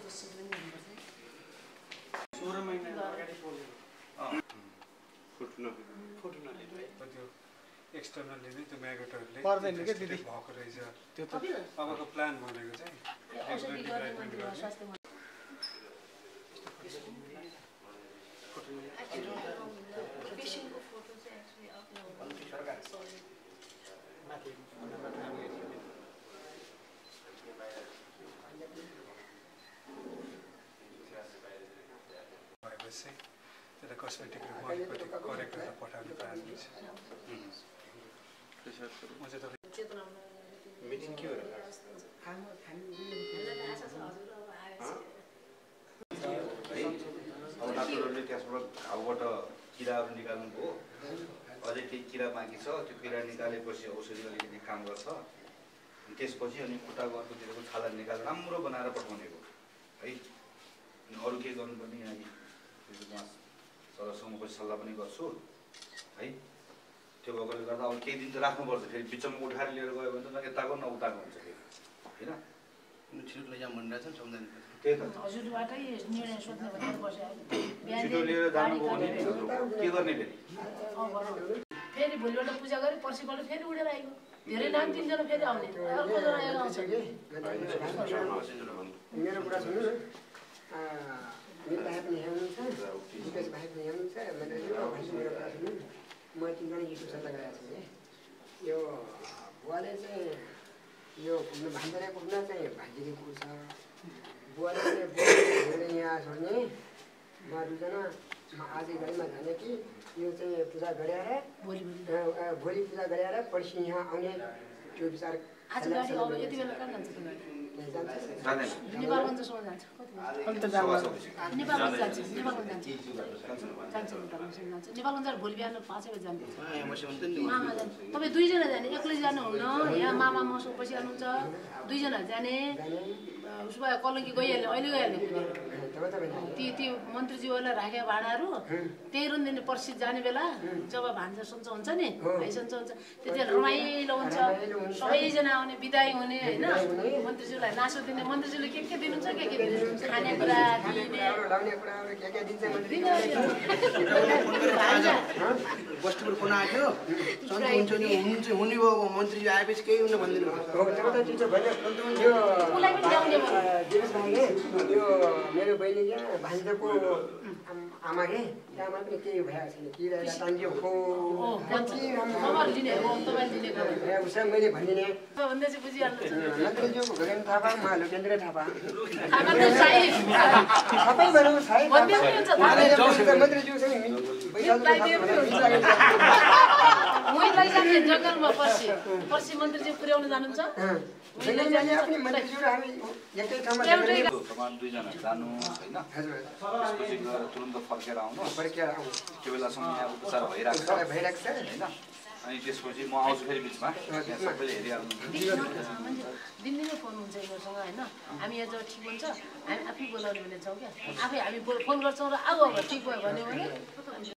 16 महिना अगाडि बोलेको फोटो नलिनु त्यो एक्सटर्नली नै त्यो म्यागटहरुले पर्दैन के दिदी भएको रहेछ त्यो त अबको प्लान भनेको चाहिँ पेशेन्टको फोटो चाहिँ एक्चुअली माथि भएपछि त्यसलाई कस्मेटिक अलिकति करेक्ट गरेर पठाउने प्लान छ। म चाहिँ मिटिङ के हो अब डाक्टरहरूले त्यसबाट घाउबाट किराहरू निकाल्नुभयो, अझै केही किरा बाँकी छ, त्यो किरा निकालेपछि औषधि अलिकति काम गर्छ, त्यसपछि अनि खुट्टाको अर्कोतिरको छाला निकालेर राम्रो बनाएर पठाउने हो है। अनि अरू के गर्नुपर्ने यहाँ सरसँग पछि सल्लाह पनि गर्छु है। त्यो भएकोले गर्दा अब केही दिन त राख्नुपर्छ, फेरि बिचमा उठाएर लिएर गयो भने त न यताको न उताको हुन्छ फेरि होइन। छिटो लैजाउँ भनिरहेछ नि सम्झाउनु त्यही त हजुरबाटै निर्णय सोध्नु भनेर बस्यो। छिटो लिएर जानुभयो भने के गर्ने फेरि भोलिबाट पूजा गरे पर्सिपल्ट फेरि उडेर आइगयो। धेरै नाम 3 जना फेरि आउने अर्को जना आउँछ। मेरो कुरा सुन्नु न, मेरो भाइ पनि यहाँ हुनुहुन्छ, विकास भाइ पनि यहाँ हुनुहुन्छ, मेरो कुरा सुन्नु। म 3 जना युट्युब चल्दा गएको छु कि यो बुवाले चाहिँ यो पुग्नु भान्जने पुग्न चाहिँ भान्जीले पुग्छ। बुवाले चाहिँ बुवाले यहाँ छोड्ने, म 2 जना आज गाडीमा जाने कि यो चाहिँ पूजा गरेर भोलि पूजा गरेर पर्सि यहाँ आउने त्यो विचार आज गाडी अब यति बेला कहाँ जान्छ त गाडी? नेपालगञ्जसम्म जान्छ। नेपालगञ्ज जान्छ। नेपालगञ्ज भोलि बिहान 5 बजे जान्छ। मामा जान्छ। तपाईँ 2 जना जाने, एक्लै जानुहुन्न। यहाँ मामा मसँग पछि आउनुहुन्छ, 2 जना जाने। उसो भए कलङ्की गइहाल्ने, अहिले गइहाल्ने। त्यो मन्त्रीज्यूहरूलाई राखेको भाडाहरू त्यही रुन्दिने पर्सि जाने बेला जब भान्जा सन्च हुन्छ नि, भाइ सन्च हुन्छ, त्यति रमाइलो हुन्छ। सबैजना आउने, बिदाई हुने होइन। मन्त्रीज्यूलाई नासो दिने, मन्त्रीज्यूले के दिनुहुन्छ, के दिनुहुन्छ, खानेकुरा बस्तीबाट फोन आएको थियो, हुने भयो मन्त्रीज्यू आएपछि केही हुन भन्दिनु। यो मेरो बहिनी क्या भान्जाको आमा के आमा पनि केही भइरहेको छैन, किरा टाङ्ग्यो हो उसै मैले भनिदिने मन्त्रीज्यूको घरेन थापा, म लोकेन्द्र थापा सबै भनौँ मन्त्रीज्यू चाहिँ जङ्गलमा पर्सि मन्त्रीज्यू पुर्याउन जानुहुन्छ। तपाईँ 2 जना जानु होइन, त्यसपछि गएर तुरन्त फर्केर आउनु। त्यो बेलासम्म यहाँ उपचार भइरहेको छ होइन। अनि त्यसपछि म आउँछु फेरि बिचमा, सबैले हेरिहाल्नुहुन्छ। दिनदिनै फोन हुन्छ योसँग होइन। हामी यहाँ जब ठिक हुन्छ हामी आफै बोलाउने भने छौँ क्या, आफै हामी फोन गर्छौँ र अब ठिक भयो भने